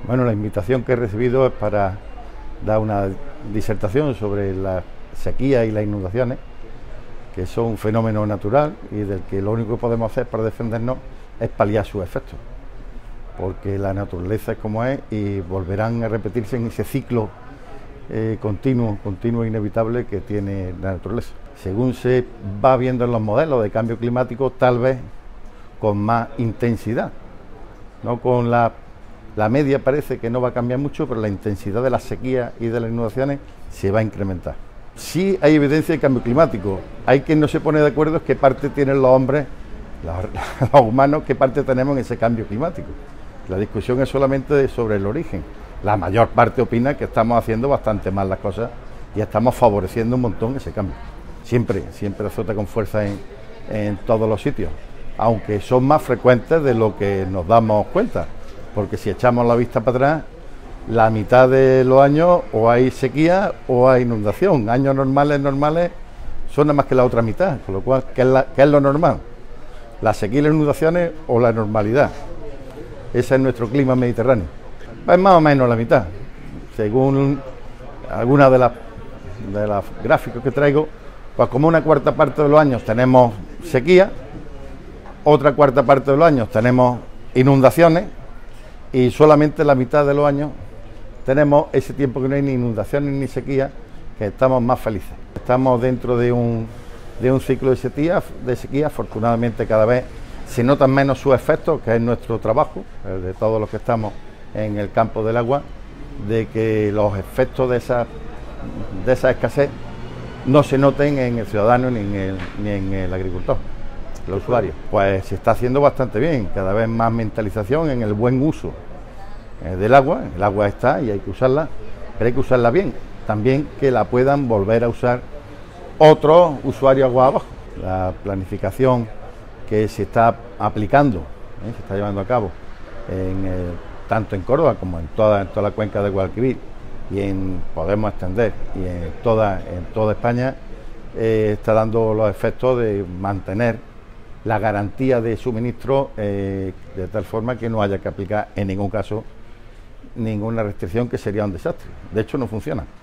Bueno, la invitación que he recibido es para dar una disertación sobre la sequía y las inundaciones, que son un fenómeno natural y del que lo único que podemos hacer para defendernos es paliar sus efectos, porque la naturaleza es como es y volverán a repetirse en ese ciclo continuo e inevitable que tiene la naturaleza. Según se va viendo en los modelos de cambio climático, tal vez con más intensidad, no con la media parece que no va a cambiar mucho, pero la intensidad de las sequías y de las inundaciones se va a incrementar. Sí hay evidencia de cambio climático. Hay quien no se pone de acuerdo es qué parte tienen los hombres, los humanos, qué parte tenemos en ese cambio climático. La discusión es solamente sobre el origen. La mayor parte opina que estamos haciendo bastante mal las cosas y estamos favoreciendo un montón ese cambio. Siempre azota con fuerza en todos los sitios, aunque son más frecuentes de lo que nos damos cuenta, porque si echamos la vista para atrás, la mitad de los años o hay sequía o hay inundación. Años normales son nada más que la otra mitad, con lo cual, ¿qué es lo normal? ¿La sequía y las inundaciones o la normalidad? Ese es nuestro clima mediterráneo. Es más o menos la mitad. Según algunas de las gráficos que traigo, pues como una cuarta parte de los años tenemos sequía, otra cuarta parte de los años tenemos inundaciones y solamente la mitad de los años tenemos ese tiempo que no hay ni inundaciones ni sequía, que estamos más felices. Estamos dentro de un ciclo de sequía, afortunadamente cada vez se notan menos sus efectos, que es nuestro trabajo, el de todos los que estamos en el campo del agua, de que los efectos de esa escasez no se noten en el ciudadano ni en el agricultor, el usuario. Pues se está haciendo bastante bien, cada vez más mentalización en el buen uso del agua. El agua está y hay que usarla, pero hay que usarla bien, también que la puedan volver a usar otros usuarios agua abajo. La planificación que se está aplicando, se está llevando a cabo tanto en Córdoba como en toda la cuenca del Guadalquivir y podemos extender y en toda España, está dando los efectos de mantener la garantía de suministro de tal forma que no haya que aplicar en ningún caso ninguna restricción, que sería un desastre. De hecho, no funciona.